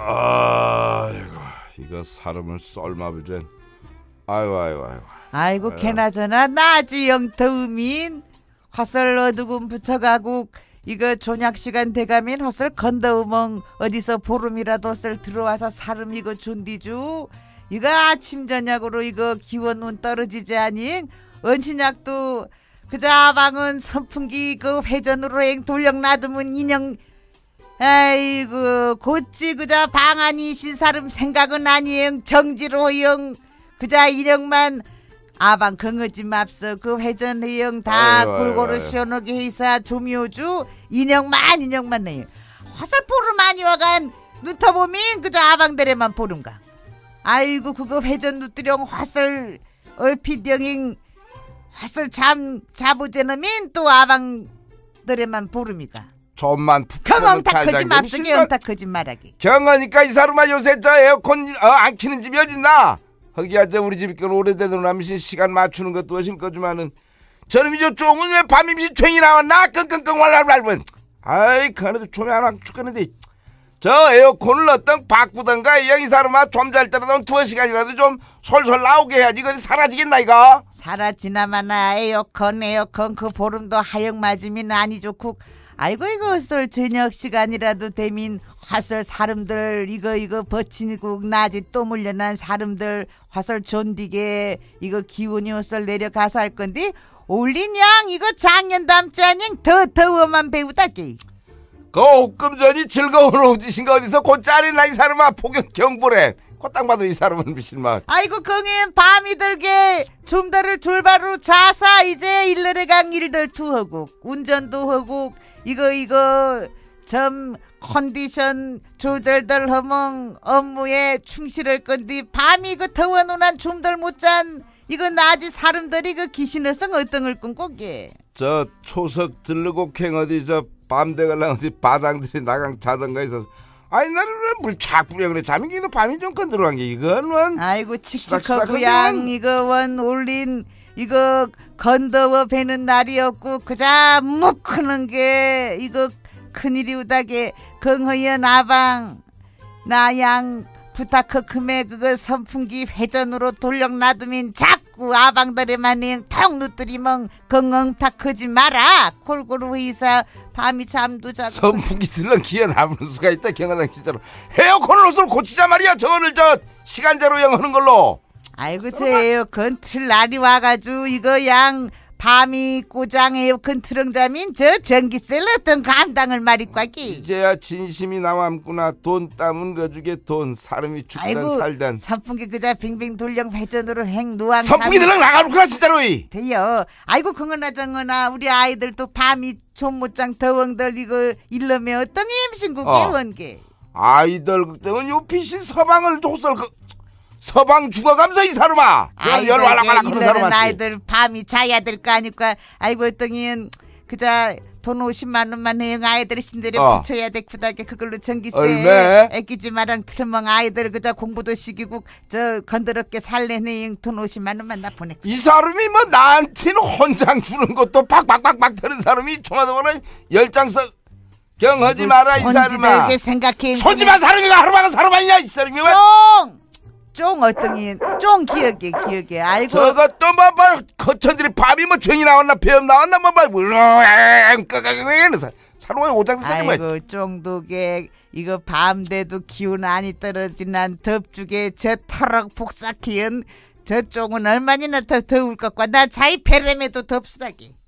아이고 이거 사람을 썰마비전. 아이고 개나저나 나지영 더우민 헛설 어두금 붙여가고 이거 조약시간 돼가면 헛설 건더우멍 어디서 보름이라도 헛설 들어와서 사람 이거 준디주 이거 아침 저녁으로 이거 기온은 떨어지지 아니 언신약도 그자방은 선풍기 그 회전으로 행 돌려 놔두면 인형 아이고 곧지 그자 방안이신 사람 생각은 아니응 정지로영 그자 인형만 아방 긍어지 맙서 그 회전 회영 다 골고루 시원하게 해서 조미호주 인형만 해요. 헛설 보름 많이 와간 누터보민 그자 아방들에만 보름가. 아이고 그거 회전 누뜨령 헛설 얼핏영잉 헛설 잠 자보제너민 또 아방들에만 보름이가. 좀만 경엉탁하지 맙소게 영탁하지 말하기. 경허니까 이 사람아 요새 저 에어컨 안 키는 집이 어딨나? 거기야 저 우리 집이 그 오래되던 남신 시간 맞추는 것도 하실 거지만은 저놈이 저 쫑은 왜 밤임시 촤이 나왔나? 끙끙끙 왈왈왈. 아이 그래도 좀이 하나 죽겠는데 저 에어컨을 어떤 바꾸던가 이 사람아 좀 잘 때라도 2시간이라도 좀 솔솔 나오게 해야지. 이거 사라지겠나 이거? 사라지나마나 에어컨 그 보름도 하영 맞으면 아니 좋고 아이고 이거 썰 저녁 시간이라도 되면 화설 사람들 이거 버치고 낮에 또 물려난 사람들 화설 존디게 이거 기운이 썰 내려가서 할 건데 올린 양 이거 작년 담지 아닌 더 더워만 배우다기. 그 옥금 전이 즐거운 오디신가 어디서 곧 짜리나 이 사람아 폭격 경보래. 딱 봐도 이 사람은 미실만. 아이고 긍인 밤이 들게 좀더를 줄바로 자사 이제 일러레강 일들 투하고 운전도 하고 이거 점 컨디션 조절들 하면 업무에 충실할 건데 밤이 그 더워 누난 좀들 못잔 이거 낮이 사람들이 그 기신어성 어떤 걸 꿈꾸게. 저 초석 들르고 캥 어디 저 밤대갈랑 어디 바당들이 나강 자던가 해서 아니 나는 물 착 뿌려 그래 잠이 기도 밤이 좀 건드러간 게 이건 아이고 칙칙하고 양 이거 원 올린 이거 건더워 배는 날이었고 그자 묵크는 게 이거 큰일이우다게 긍허연 아방 나양 부탁크금에 그거 선풍기 회전으로 돌려 놔두면 자꾸 아방들에만 턱 누뜨리멍 긍엉탁 크지 마라. 골고루 의사 밤이 잠도 자고 선풍기 들러 기어 남을 수가 있다. 경화당 진짜로 에어컨을 옷을 고치자 말이야. 저거를 저 시간제로 영하는 걸로. 아이고 저 에어컨 틀 날이 와가지고 이거 양 밤이 꼬장 에어컨 트렁자민 저 전기세를 어떤 감당을 말이과기. 이제야 진심이 남았구나. 돈 땀은 거주게 돈 사람이 죽단 아이고, 살단. 선풍기 그자 빙빙 돌령 회전으로 행 누왕 선풍기 들러 나가놓구나 진짜로. 돼요. 아이고 그거나 저거나 우리 아이들도 밤이 좀못장 더왕들 이거 일러면 어떤 임신국에 원게. 아이들 그때는 요 피신 서방을 줬을 그 서방 죽어감서 이 사람아. 아이들 일러는 아이들 밤이 자야 될 거 아니까. 아이고 어떤 그자 돈 50만 원만 해 아이들 신들에 붙여야 돼. 구닥에 그걸로 전기세 얼마? 애기지 마랑 틀멍 아이들 그자 공부도 시키고 저 건드럽게 살래네. 돈 50만 원만 나 보내. 이 사람이 뭐 나한테는 혼장 주는 것도 박박박박 터는 사람이 총하다거나 열장석 경하지 마라 이 사람아. 생각해. 소지마 사람이가 하루마가 사람 아니냐 이 사람이. 쫑 어떤이 쫑 기억해. 아이고 저것도 뭐 거천들이 밤이 뭐 정이 나왔나 뱀 나왔나 뭐 사람이 오장도 쓰지 마. 아이고 쫑도게 이거 밤돼도 기운 안이 떨어진 난 덥죽에 저 타락 복사키은 저 쫑은 얼마나 더 더울 것과 나 자이 페렘에도 덥수다기.